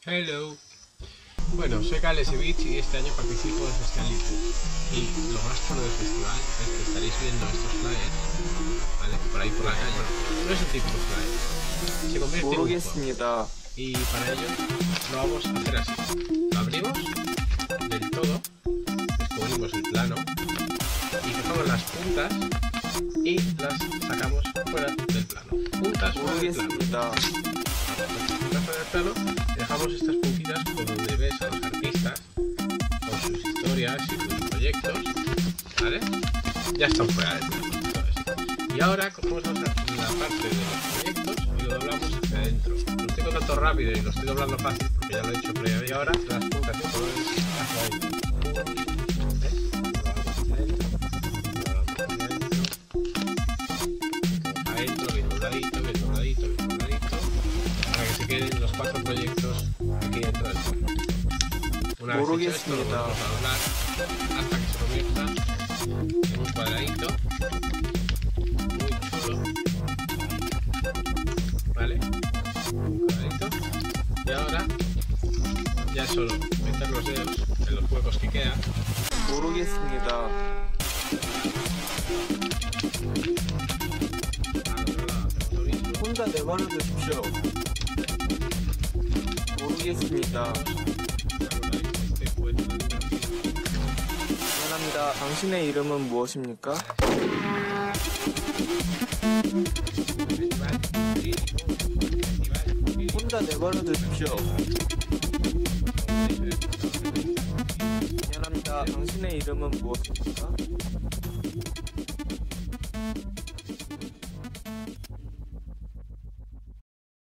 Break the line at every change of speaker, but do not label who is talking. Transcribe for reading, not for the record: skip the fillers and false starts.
Hello. Bueno, soy Kalesevich y este año participo del Festival Litu. Y lo más chulo del festival es que estaréis viendo estos flyers, ¿vale? Por ahí por la calle. No es un típico flyer. Se convierte en un juego. Y para ello lo vamos a hacer así. Lo abrimos del todo, descubrimos el plano y cogemos las puntas y las sacamos fuera del plano. Puntas fuera del plano. Y dejamos estas puntitas por donde ves a los artistas con sus historias y sus proyectos, ¿vale? Ya están fuera del plano. Y ahora cogemos la parte de los proyectos y lo doblamos hacia adentro. Lo estoy contando rápido y lo estoy doblando fácil porque ya lo he hecho previo. Y ahora las puntas y colores hacia adentro. ¿Ves? Adentro, bien dobladito, bien dobladito, bien dobladito. Para que se queden los 4 proyectos aquí dentro del juego. Una vez hecho esto, lo vamos a doblar hasta que se convierta en un cuadradito muy chulo, ¿vale? Un cuadradito. Y ahora ya es solo meter los dedos en los huecos que quedan.
혼자 내버려 두십시오. 모르겠습니다. 미안합니다. 당신의 이름은 무엇입니까? 혼자 내버려 두십시오. 미안합니다. 당신의 이름은 무엇입니까?